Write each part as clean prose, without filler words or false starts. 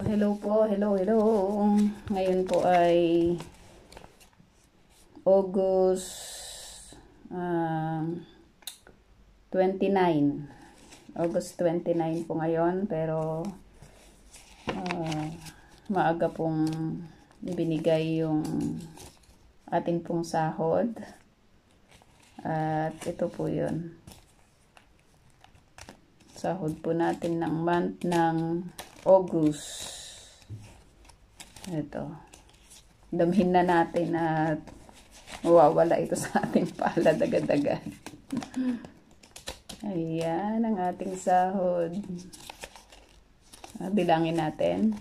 Hello po, hello. Ngayon po ay August 29. August 29 po ngayon, pero maaga pong ibinigay yung ating pong sahod. At ito po yun. Sahod po natin ng month ng August. Ito. Damhin na natin at mawawala ito sa ating palad agad-agad. Ayan ang ating sahod. Bilangin natin.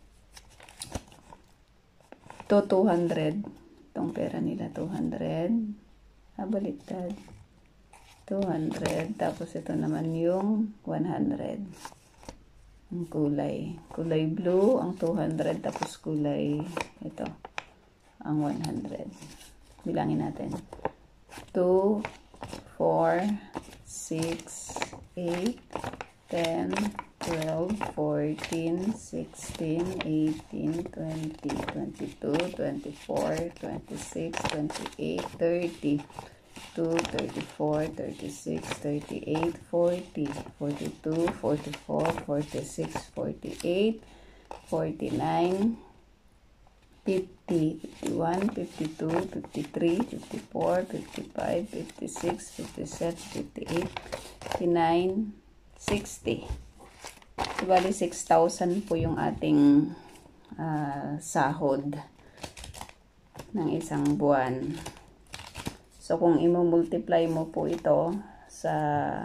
Ito 200. Itong pera nila 200. Baliktad. 200. Tapos ito naman yung 100. Ang kulay blue ang 200, tapos kulay ito ang 100. Bilangin natin. 2 4 6 8 10 12 14 16 18 20 22 24 26 28 30 34, 36, 38, 40, 42, 44, 46, 48, 49, 50, 51, 52, 53, 54, 55, 56, 57, 58, 59, 60. Bali 6,000 po yung ating sahod ng isang buwan. So, kung i-multiply mo po ito sa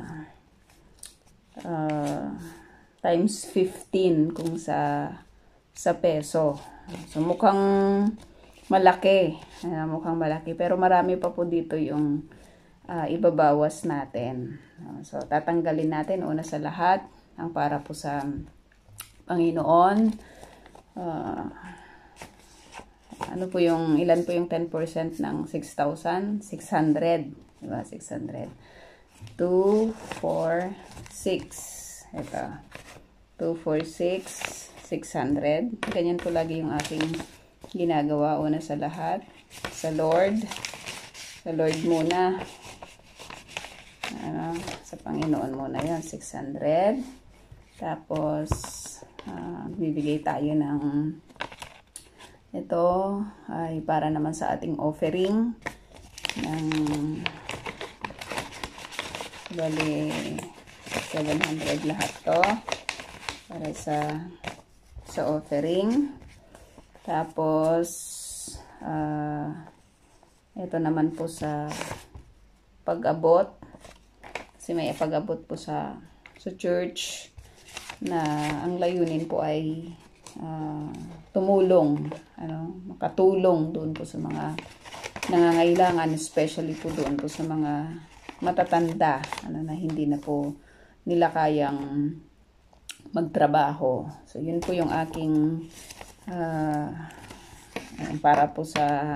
times 15 kung sa peso. So, mukhang malaki. Mukhang malaki. Pero marami pa po dito yung ibabawas natin. So, tatanggalin natin una sa lahat ang para po sa Panginoon. Ano po yung, ilan po yung 10% ng 6,000? 600. Diba? 600. 2, 4, 6. Ito. 2, 4, 6. 600. Ganyan po lagi yung aking ginagawa. Una sa lahat. Sa Lord. Sa Lord muna. Sa Panginoon muna yan. 600. Tapos, bibigay tayo ng ito ay para naman sa ating offering ng bali 700 lahat to para sa offering. Tapos ito naman po sa pag-abot, kasi may pag-abot po sa church na ang layunin po ay tumulong, makatulong doon po sa mga nangangailangan, especially po doon po sa mga matatanda, na hindi na po nila kayang magtrabaho. So, yun po yung aking para po sa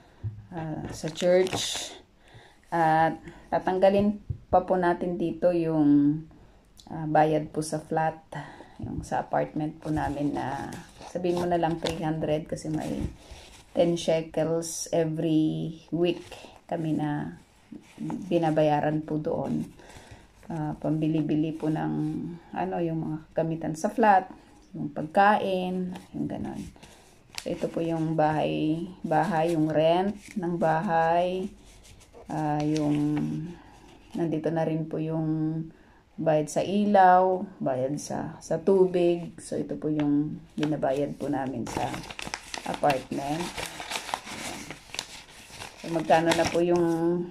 church. At tatanggalin pa po natin dito yung bayad po sa flat, yung sa apartment po namin na sabihin mo na lang 300 kasi may 10 shekels every week kami na binabayaran po doon. Pambili-bili po ng yung mga kagamitan sa flat, yung pagkain, yung ganon. So, ito po yung bahay, yung rent ng bahay, yung nandito na rin po yung bayad sa ilaw, bayad sa tubig. So, ito po yung binabayad po namin sa apartment. So, magkano na po yung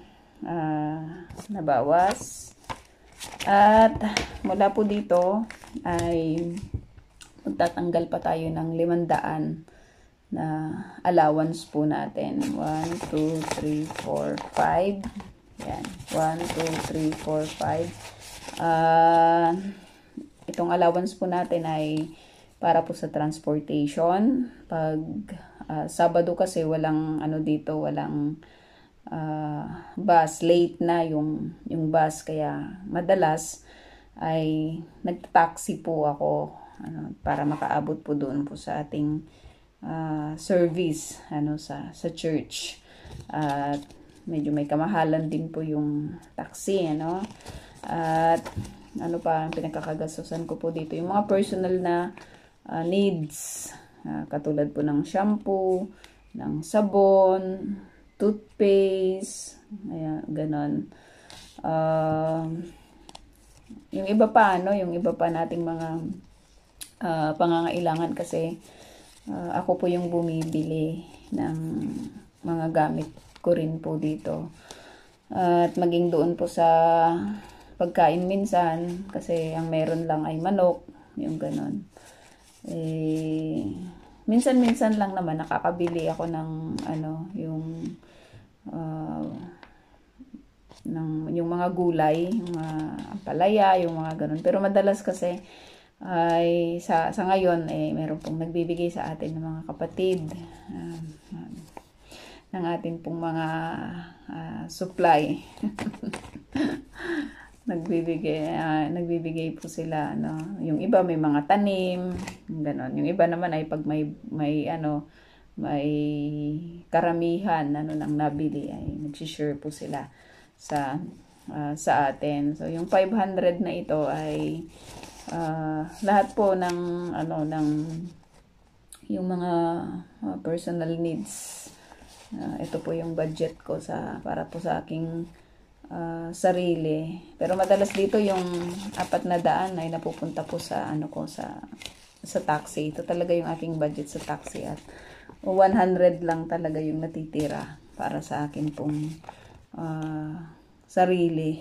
nabawas. At mula po dito ay magtatanggal pa tayo ng 500 na allowance po natin. 1, 2, 3, 4, 5. Yan. 1, 2, 3, 4, 5. Itong allowance po natin ay para po sa transportation. Pag Sabado kasi walang dito, walang bus, late na yung bus, kaya madalas ay nagtaxi po ako para makaabot po doon po sa ating service sa church. At medyo may kamahalan din po yung taxi, At ano pa ang pinagkakagastusan ko po dito, yung mga personal na needs, katulad po ng shampoo, ng sabon, toothpaste, ayan, ganon. Yung iba pa, yung iba pa nating mga pangangailangan kasi ako po yung bumibili ng mga gamit ko rin po dito. At maging doon po sa pagkain minsan, kasi ang meron lang ay manok, yung ganon. Minsan-minsan lang naman nakakabili ako ng yung mga gulay, yung mga ampalaya, yung mga ganun. Pero madalas kasi ay sa ngayon meron pong nagbibigay sa atin ng mga kapatid ng atin pong mga supply. nagbibigay po sila, yung iba may mga tanim, ganon. Yung iba naman ay pag may karamihan nang nabili ay nag-share po sila sa atin. So yung 500 na ito ay lahat po ng yung mga personal needs. Ito po yung budget ko para po sa aking sarili. Pero madalas dito yung 400 ay napupunta po sa sa taxi. Ito talaga yung aking budget sa taxi, at 100 lang talaga yung natitira para sa akin pong sarili.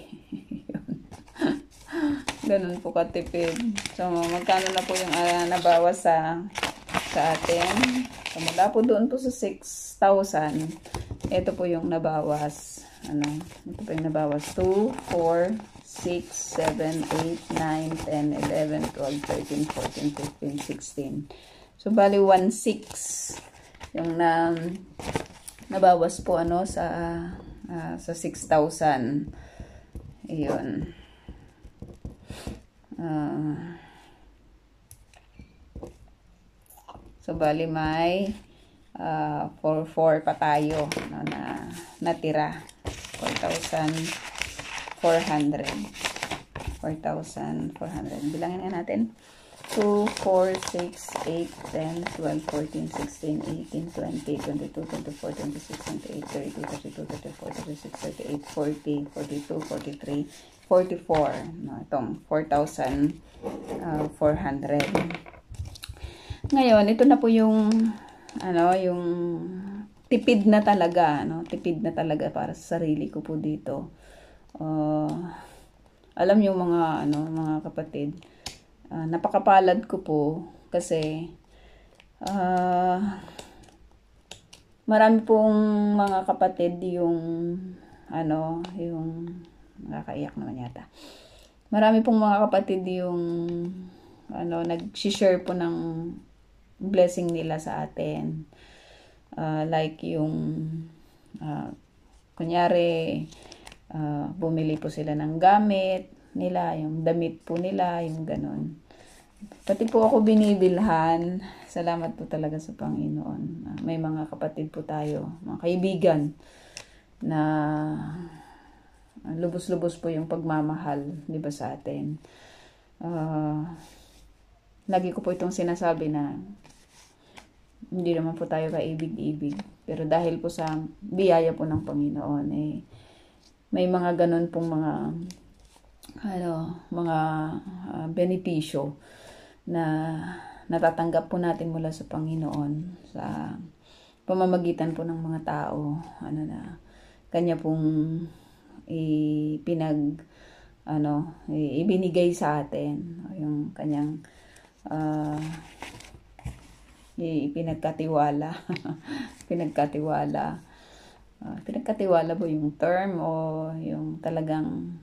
Ganun po katipid. So magkano na po yung nabawas sa atin. So mula po doon po sa 6,000, ito po yung nabawas. Ito po yung nabawas. 2, 4, 6, 7, 8, 9, 10, 11, 12, 13, 14, 15, 16. So bali 1,600 yung nabawas po sa 6,000. Ayun. So bali may 4 pa tayo na natira. 4,400. Bilangin nga natin. 2, 4, 6, 8, 10, 12, 14, 16, 18, 20, 22, 24, 26, 28, 32, 33, 34, 36, 38, 40, 42, 43, 44. Itong 4,400. Ngayon, ito na po yung yung tipid na talaga, tipid na talaga para sa sarili ko po dito. Alam niyo mga kapatid, napakapalad ko po kasi marami pong mga kapatid yung nakakaiyak naman yata. Marami pong mga kapatid yung nag-share po ng blessing nila sa atin. Like yung kunyari bumili po sila ng gamit nila, yung damit po nila, yung ganon. Pati po ako binibilhan. Salamat po talaga sa Panginoon. May mga kapatid po tayo, mga kaibigan, na lubos-lubos po yung pagmamahal, di ba, sa atin. Lagi ko po itong sinasabi na hindi naman po tayo kaibig-ibig. Pero dahil po sa biyaya po ng Panginoon, may mga ganun pong mga benepisyo na natatanggap po natin mula sa Panginoon sa pamamagitan po ng mga tao na kanya pong ibinigay sa atin, yung kanyang pinagkatiwala. Pinagkatiwala po yung term o yung talagang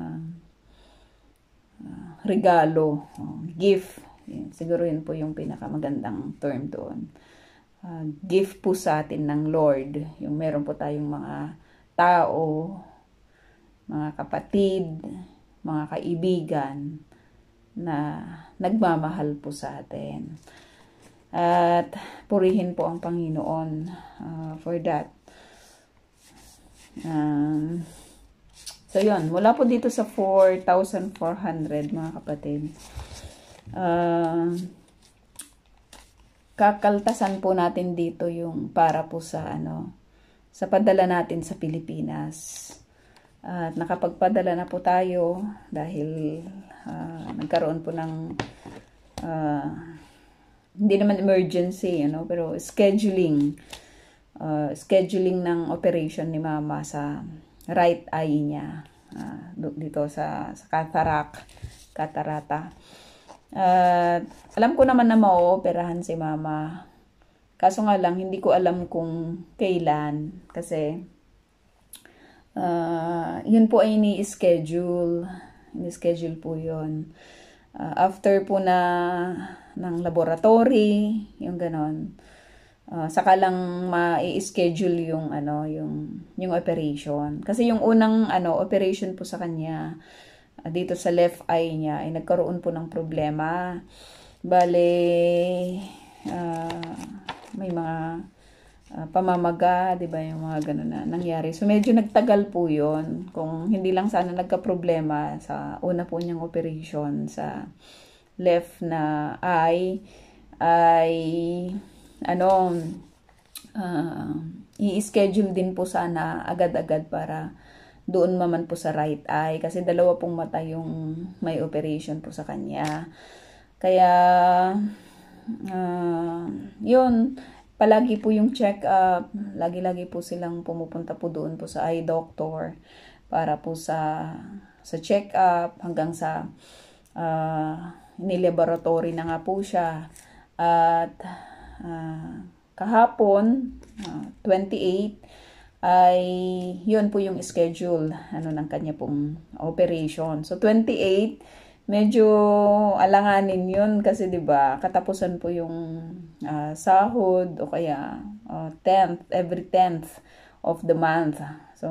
regalo, gift. Siguro yun po yung pinakamagandang term doon. Gift po sa atin ng Lord. Yung meron po tayong mga tao, mga kapatid, mga kaibigan na nagmamahal po sa atin. At purihin po ang Panginoon for that. So yun, mula po dito sa 4,400 mga kapatid. Kakaltasan po natin dito yung para po sa sa padala natin sa Pilipinas. At nakapagpadala na po tayo dahil nagkaroon po ng hindi naman emergency, pero scheduling ng operation ni Mama sa right eye niya dito sa catarata. Alam ko naman na ma-ooperahan si Mama. Kaso nga lang, hindi ko alam kung kailan. Kasi, yun po ay ini-schedule. Ini-schedule po yun. After po ng laboratory, yung ganon. Saka lang ma-i-schedule yung operation. Kasi yung unang operation po sa kanya, dito sa left eye niya, ay nagkaroon po ng problema. Bale, may mga pamamaga, di ba, yung mga gano'n na nangyari. So, medyo nagtagal po yun. Kung hindi lang sana nagka-problema sa una po niyang operation sa left na eye, ay i-schedule din po sana agad-agad para doon naman po sa right eye. Kasi dalawa pong mata yung may operation po sa kanya. Kaya, yun, palagi po yung check-up, lagi-lagi po silang pumupunta po doon po sa eye doctor para po sa check-up hanggang sa nilaboratory na nga po siya. At kahapon, 28, ay yun po yung schedule ng kanya pong operation. So 28, medyo alanganin yun kasi 'di ba katapusan po yung sahod o kaya 10th, every 10th of the month. So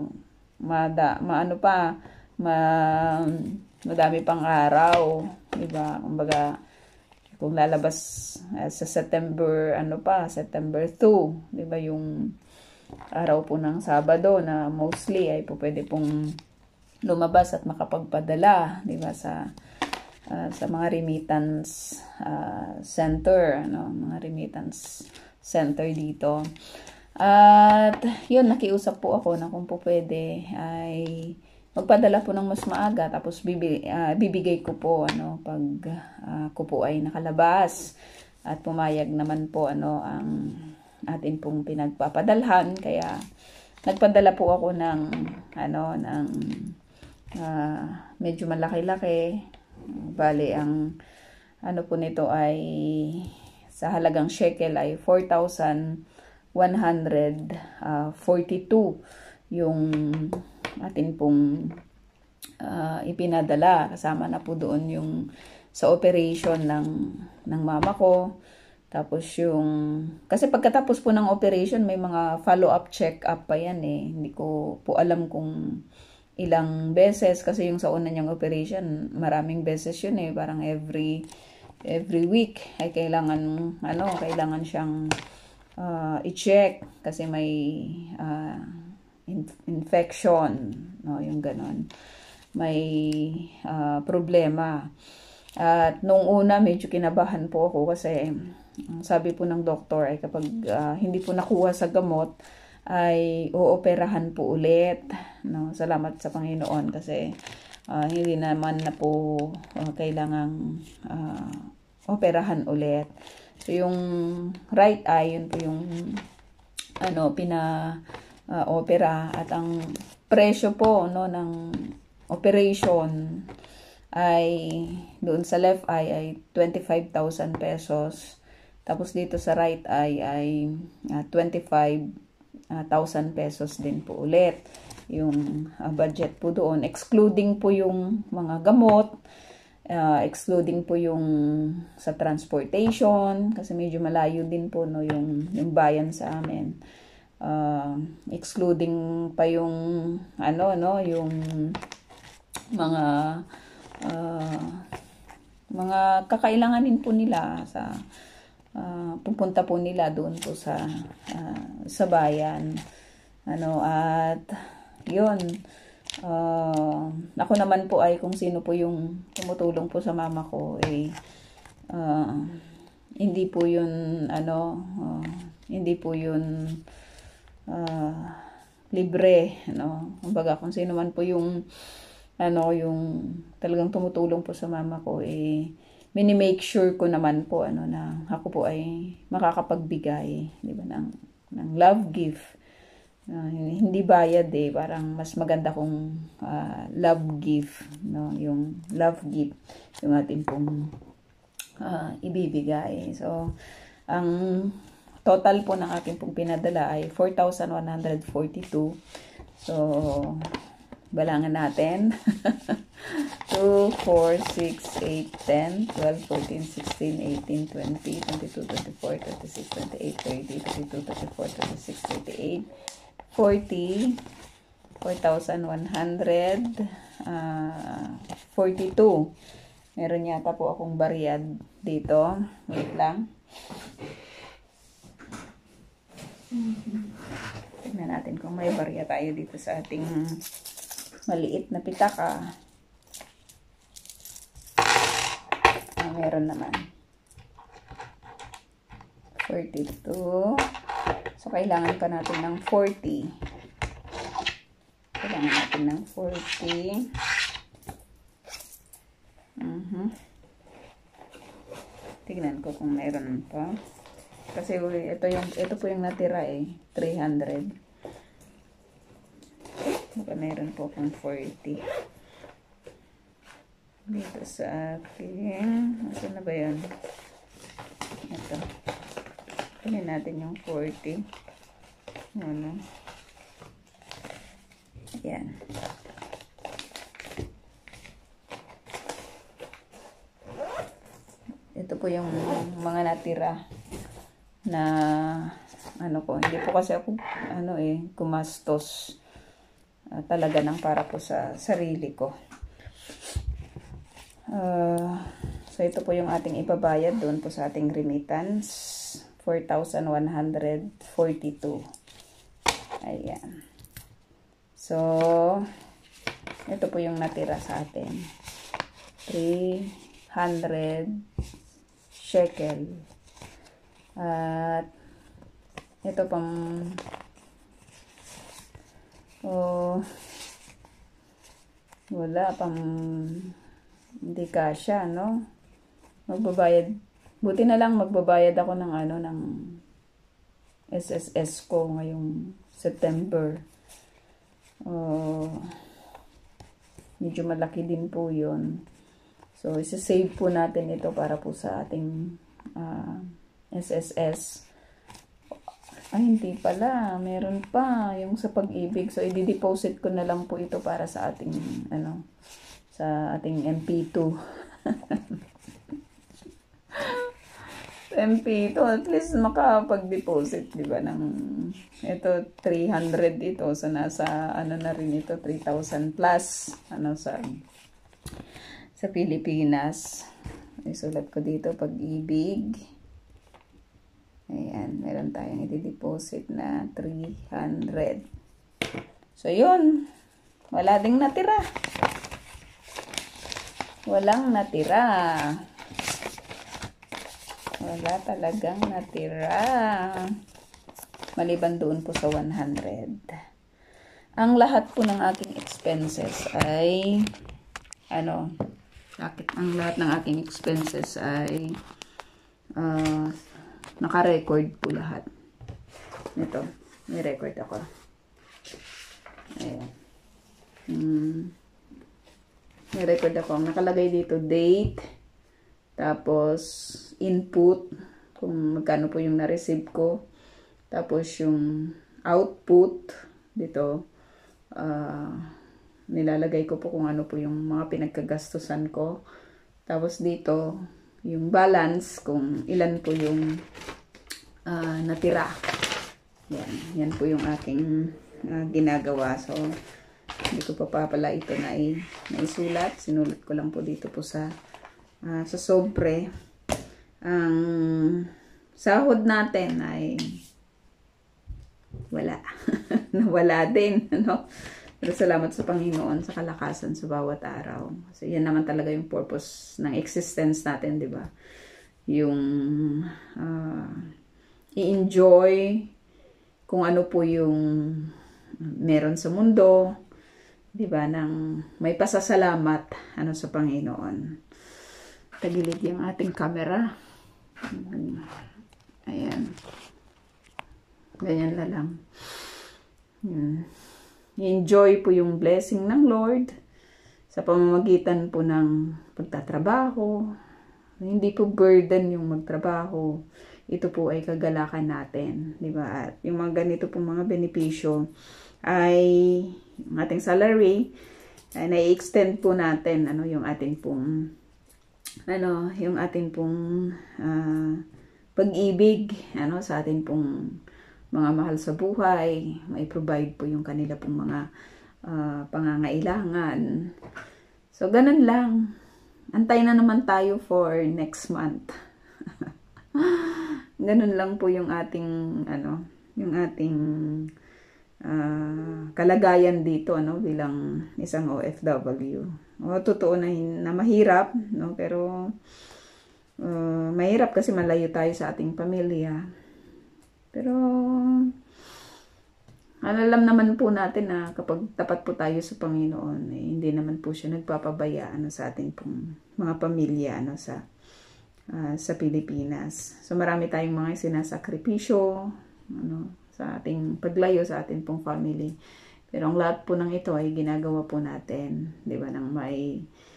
madami pang araw, 'di ba? Kumbaga kung lalabas sa September September 2, 'di ba, yung araw po ng Sabado na mostly ay po pwede pong lumabas at makapagpadala, 'di ba, sa mga remittance center, mga remittance center dito. At yun, nakiusap po ako na kung po pwede ay magpadala po ng mas maaga, tapos bibigay ko po pag ko po ay nakalabas, at pumayag naman po ang atin pong pinagpapadalhan. Kaya nagpadala po ako ng medyo malaki-laki. Bali ang po nito ay sa halagang shekel ay 4,142 yung atin pong ipinadala. Kasama na po doon yung sa operation ng mama ko. Tapos kasi pagkatapos po ng operation, may mga follow-up check-up pa yan eh. Hindi ko po alam kung ilang beses, kasi yung sa una niyang operation, maraming beses yun eh. Parang every week ay kailangan siyang i-check kasi may infection, yung ganon. May problema. At nung una, medyo kinabahan po ako kasi sabi po ng doktor ay kapag hindi po nakuha sa gamot ay uoperahan po ulit. Salamat sa Panginoon kasi hindi naman na po kailangang operahan ulit. So yung right eye, yun po yung opera, at ang presyo po ng operation ay doon sa left eye ay 25,000 pesos. Tapos dito sa right eye ay 25,000 pesos din po ulit. Yung budget po doon, excluding po yung mga gamot, excluding po yung sa transportation kasi medyo malayo din po yung bayan sa amin. Excluding pa yung yung mga mga kakailanganin po nila sa pupunta po nila doon po sa bayan. At yun, ako naman po ay kung sino po yung tumutulong po sa mama ko, hindi po yun hindi po yun libre, kumbaga kung sino man po yung yung talagang tumutulong po sa mama ko, mini-make sure ko naman po na ako po ay makakapagbigay, di ba, ng love gift. Hindi bayad, parang mas maganda kung love gift, yung love gift yung atin pong ibibigay. So ang total po ng akin pong pinadala ay 4,142. So balangan natin. 2, 4, 6, 8, 10, 12, 14, 16, 18, 20, 22, 24, 26, 28, 30, 32, 34, 36, 38, 40, 4,142. Meron yata po akong bariyad dito. Wait lang. Tignan natin kung may barya tayo dito sa ating maliit na pitaka. Meron naman. 42. So, kailangan pa natin ng 40. Kailangan natin ng 40. Tignan ko kung meron pa. Kasi ito po yung natira 300. Baka meron po kung 40. Dito sa akin. Nasaan na ba yan? Ito. Kunin natin yung 40. Ayan. Ito po yung mga natira na hindi po kasi ako gumastos talaga ng para po sa sarili ko. So ito po yung ating ibabayad doon po sa ating remittance, 4,142. Ayan. So ito po yung natira sa atin, 300 shekel. At ito pang wala pang hindi kasya, magbabayad, buti na lang magbabayad ako ng ng SSS ko ngayong September. Medyo malaki din po yun. So isa-save po natin ito para po sa ating SSS. Ay, hindi pala. Meron pa yung sa Pag-ibig. So, i-deposit ko na lang po ito para sa ating, sa ating MP2. MP2, at least makapag-deposit, di ba, ng, ito, 300 ito. So, nasa, na rin ito, 3,000 plus, sa Pilipinas. Isulat ko dito, Pag-ibig. Ayan, meron tayong i-deposit na 300. So, yun. Wala ding natira. Walang natira. Wala talagang natira. Maliban doon po sa 100. Ang lahat po ng aking expenses ay, ang lahat ng aking expenses ay, naka-record po lahat. Ito, may record ako. Ayan. May record ako. Nakalagay dito date, tapos input, kung magkano po yung na-receive ko, tapos yung output, dito, nilalagay ko po kung ano po yung mga pinagkagastusan ko. Tapos dito, yung balance, kung ilan po yung natira. Yan po yung aking ginagawa. So, hindi ko pa pala ito na isulat. Sinulat ko lang po dito po sa sa sobre, ang sahod natin ay wala. Nawala din, ano? Pero salamat sa Panginoon sa kalakasan sa bawat araw. Kasi yan naman talaga yung purpose ng existence natin, di ba? Yung i-enjoy kung ano po yung meron sa mundo, di ba? Nang may pasasalamat ano sa Panginoon. Tagilid yung ating camera. Ayan. Ganyan na lang. I-enjoy po yung blessing ng Lord sa pamamagitan po ng pagtatrabaho. Hindi po burden yung magtrabaho. Ito po ay kagalakan natin, di ba? At yung mga ganito pong mga benepisyo ay yung ating salary ay na-extend po natin yung ating pong pag-ibig sa ating pong mga mahal sa buhay, may provide po yung kanila pong mga pangangailangan. So, ganun lang. Antay na naman tayo for next month. Ganun lang po yung ating, kalagayan dito, bilang isang OFW. Totoo na mahirap, pero mahirap kasi malayo tayo sa ating pamilya. Pero, alam naman po natin na kapag tapat po tayo sa Panginoon, hindi naman po siya nagpapabaya sa ating pong mga pamilya sa Pilipinas. So, marami tayong mga sinasakripisyo sa ating paglayo sa ating pong family. Pero ang lahat po ng ito ay ginagawa po natin, di ba, nang may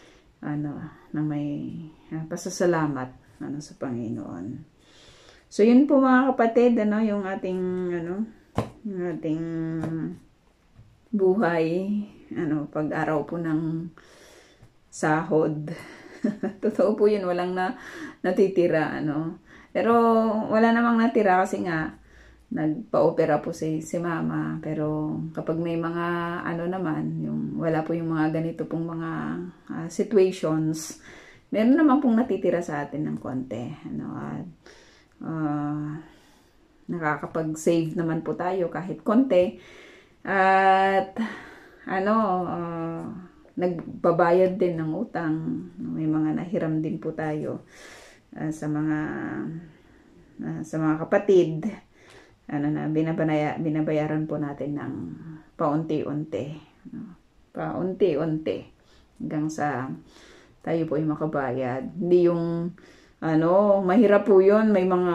pasasalamat sa Panginoon. So, yun po mga kapatid, yung ating, yung ating buhay, pag-araw po ng sahod. Totoo po yun, walang natitira, Pero, wala namang natira kasi nga, nagpa-opera po si mama. Pero, kapag may mga, naman, wala po yung mga ganito pong mga situations, meron naman pong natitira sa atin ng konti, nakakapag-save naman po tayo kahit konti at nagbabayad din ng utang, may mga nahiram din po tayo sa mga kapatid binabayaran po natin ng paunti-unti hanggang sa tayo po ay makabayad. Hindi yung mahirap po yun. May mga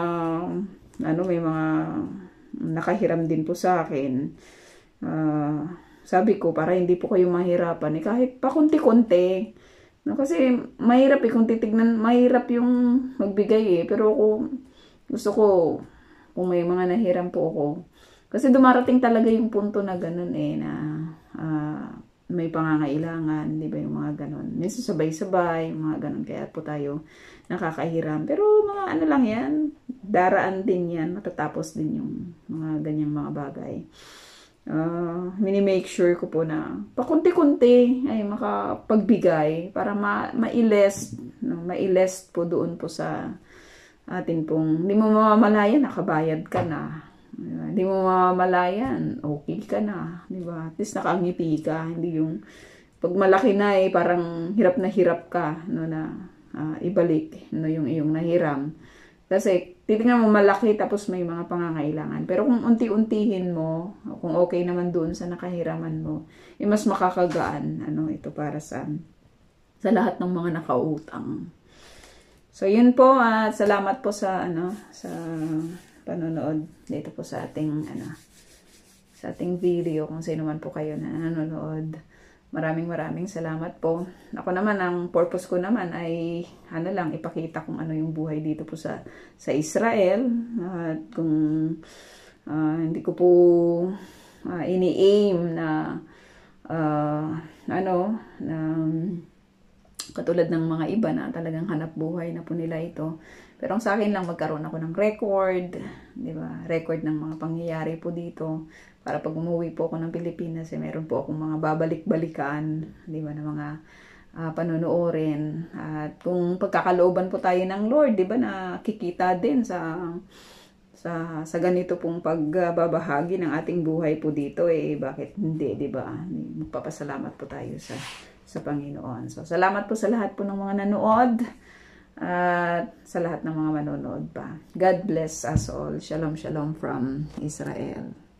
nakahiram din po sa akin. Sabi ko, para hindi po kayo mahirapan, kahit pa konti-konti. Kasi mahirap kung titignan, mahirap yung magbigay Pero gusto ko, kung may mga nahiram po ako. Kasi dumarating talaga yung punto na ganun na may pangangailangan, di ba, yung mga ganun. Minsan sabay-sabay, mga ganun. Kaya po tayo nakakahiram. Pero mga lang yan, daraan din yan, matatapos din yung mga ganyang mga bagay. Mini-make sure ko po na pakunti-kunti ay makapagbigay para ma-ilest po doon po sa atin pong, hindi mo mamamalayan, nakabayad ka na. Hindi mo mamamalayan, okay ka na, di ba? At least nakangiti ka, hindi yung pag malaki na parang hirap na hirap ka na ibalik yung iyong nahiram. Kasi titingnan mo malaki tapos may mga pangangailangan. Pero kung unti-untihin mo, kung okay naman doon sa nakahiraman mo, mas makakagaan ito para sa lahat ng mga nakautang. So yun po, at salamat po sa sa panonood dito po sa ating video, kung sino man po kayo na nanonood. Maraming salamat po. Ako naman, ang purpose ko naman ay ipakita kung ano yung buhay dito po sa Israel. At kung hindi ko po ini-aim na katulad ng mga iba na talagang hanap buhay na po nila ito. Pero ang sa akin lang, magkaroon ako ng record, di ba? Record ng mga pangyayari po dito. Para pag umuwi po ako ng Pilipinas, meron po akong mga babalik-balikan, di ba, na mga panonoorin. At kung pagkakalooban po tayo ng Lord, di ba, nakikita din sa ganito pong pagbabahagi ng ating buhay po dito, bakit hindi, di ba? Magpapasalamat po tayo sa Panginoon. So, salamat po sa lahat po ng mga nanood at sa lahat ng mga manonood pa. God bless us all. Shalom, shalom from Israel.